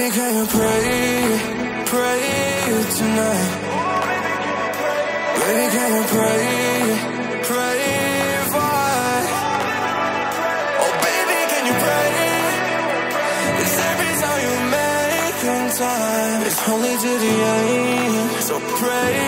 Baby, can you pray, pray tonight? Baby, can you pray, pray for? Oh, baby, can you pray? 'Cause every time you make time, it's only to the end. So pray.